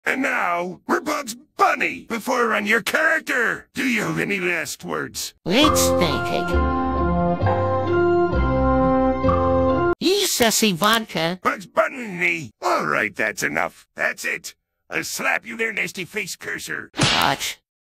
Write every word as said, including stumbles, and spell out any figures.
And now, we're Bugs Bunny. Before I run your character, do you have any last words? Let's think it. You sassy vodka. Bugs Bunny. All right, that's enough. That's it. I'll slap you there, nasty face cursor. What?